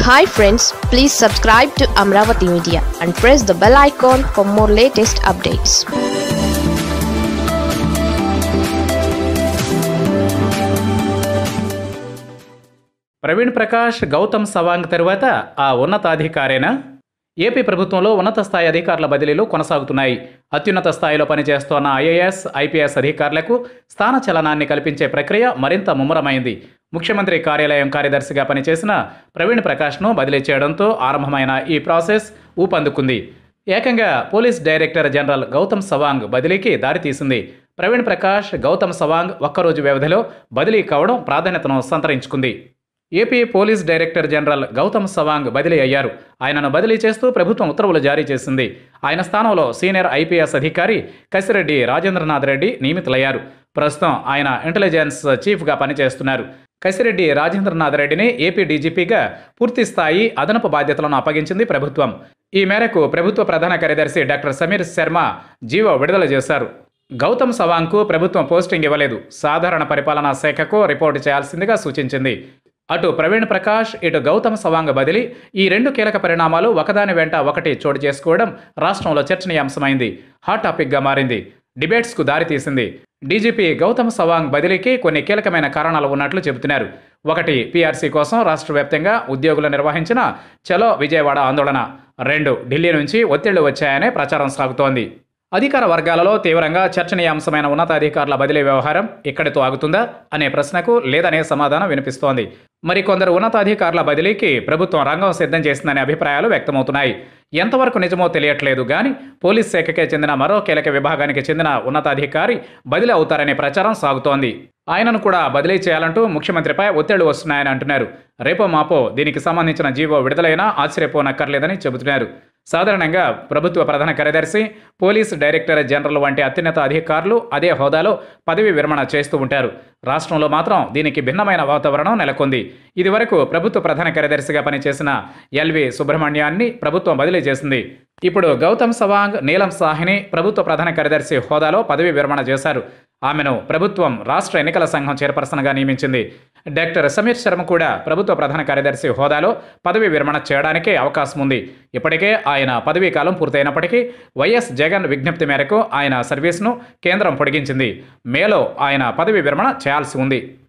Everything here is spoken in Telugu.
Hi friends, please subscribe to Amaravathi Media and press the bell icon for more latest updates. Praveen Prakash Gautam Sawang తరువాత ఆ ఉన్నతాధికారేనా? ఏపీ ప్రభుత్వంలో ఉన్నత స్థాయి అధికారుల బదిలీలు కొనసాగుతున్నాయి. అత్యున్నత స్థాయిలో పనిచేస్తున్న ఐఏఎస్, ఐపీఎస్ అధికారులకు స్థానచలనాన్ని కల్పించే ప్రక్రియ మరింత ముమ్మరమైంది. ముఖ్యమంత్రి కార్యాలయం కార్యదర్శిగా పనిచేసిన ప్రవీణ్ ప్రకాష్ను బదిలీ చేయడంతో ఆరంభమైన ఈ ప్రాసెస్ ఊపందుకుంది. ఏకంగా police director general Gautam Sawang బదిలీకి దారితీసింది. ప్రవీణ్ ప్రకాష్, గౌతమ్ సవాంగ్ ఒక్కరోజు వ్యవధిలో బదిలీ కావడం ప్రాధాన్యతను సంతరించుకుంది. AP police director general Gautam Sawang బదిలీ అయ్యారు. ఆయనను బదిలీ చేస్తూ ప్రభుత్వం ఉత్తర్వులు జారీ చేసింది. ఆయన స్థానంలో సీనియర్ ఐపీఎస్ అధికారి కసిరెడ్డి రాజేంద్రనాథ్ రెడ్డి నియమితులయ్యారు. ప్రస్తుతం ఆయన ఇంటెలిజెన్స్ చీఫ్గా పనిచేస్తున్నారు. కసిరెడ్డి రాజేంద్రనాథ్ రెడ్డిని ఏపీ డీజీపీగా పూర్తి స్థాయి అదనపు బాధ్యతలను అప్పగించింది ప్రభుత్వం. ఈ మేరకు ప్రభుత్వ ప్రధాన కార్యదర్శి డాక్టర్ సమీర్ శర్మ జీవో విడుదల చేశారు. గౌతమ్ సవాంగ్కు ప్రభుత్వం పోస్టింగ్ ఇవ్వలేదు. సాధారణ పరిపాలనా శాఖకు రిపోర్టు చేయాల్సిందిగా సూచించింది. అటు ప్రవీణ్ ప్రకాష్, ఇటు గౌతమ్ సవాంగ్ బదిలీ, ఈ రెండు కీలక పరిణామాలు ఒకదాని వెంట ఒకటి చోటు చేసుకోవడం రాష్ట్రంలో చర్చనీయాంశమైంది. హాట్ టాపిక్గా మారింది. డిబేట్స్కు దారితీసింది. డీజీపీ గౌతమ్ సవాంగ్ బదిలీకి కొన్ని కీలకమైన కారణాలు ఉన్నట్లు చెబుతున్నారు. ఒకటి, పీఆర్సీ కోసం రాష్ట్ర వ్యాప్తంగా ఉద్యోగులు నిర్వహించిన చలో విజయవాడ ఆందోళన. 2, ఢిల్లీ నుంచి ఒత్తిళ్లు వచ్చాయనే ప్రచారం సాగుతోంది. అధికార వర్గాలలో తీవ్రంగా చర్చనీయాంశమైన ఉన్నతాధికారుల బదిలీ వ్యవహారం ఇక్కడితో ఆగుతుందా అనే ప్రశ్నకు లేదనే సమాధానం వినిపిస్తోంది. మరికొందరు ఉన్నతాధికారుల బదిలీకి ప్రభుత్వం రంగం సిద్ధం చేసిందనే అభిప్రాయాలు వ్యక్తమవుతున్నాయి. ఎంతవరకు నిజమో తెలియట్లేదు కానీ పోలీస్ శాఖకే చెందిన మరో కీలక విభాగానికి చెందిన ఉన్నతాధికారి బదిలీ అవుతారనే ప్రచారం సాగుతోంది. ఆయనను కూడా బదిలీ చేయాలంటూ ముఖ్యమంత్రిపై ఒత్తిళ్లు వస్తున్నాయని అంటున్నారు. రేపో మాపో దీనికి సంబంధించిన జీవో విడుదలైనా ఆశ్చర్యపోనక్కర్లేదని చెబుతున్నారు. సాధారణంగా ప్రభుత్వ ప్రధాన కార్యదర్శి, పోలీస్ డైరెక్టర్ జనరల్ వంటి అత్యున్నత అధికారులు అదే హోదాలో పదవి విరమణ చేస్తూ ఉంటారు. రాష్ట్రంలో మాత్రం దీనికి భిన్నమైన వాతావరణం నెలకొంది. ఇదివరకు ప్రభుత్వ ప్రధాన కార్యదర్శిగా పనిచేసిన ఎల్వి సుబ్రహ్మణ్యాన్ని ప్రభుత్వం బదిలీ చేసింది. ఇప్పుడు గౌతమ్ సవాంగ్, నీలం సాహ్ని ప్రభుత్వ ప్రధాన కార్యదర్శి హోదాలో పదవి విరమణ చేశారు. ఆమెను ప్రభుత్వం రాష్ట్ర ఎన్నికల సంఘం చైర్పర్సన్గా నియమించింది. డాక్టర్ సమీర్ శర్మ కూడా ప్రభుత్వ ప్రధాన కార్యదర్శి హోదాలో పదవి విరమణ చేయడానికే అవకాశం ఉంది. ఇప్పటికే ఆయన పదవీ కాలం పూర్తయినప్పటికీ వైఎస్ జగన్ విజ్ఞప్తి మేరకు ఆయన సర్వీస్ను కేంద్రం పొడిగించింది. మేలో ఆయన పదవి విరమణ చేయాల్సి ఉంది.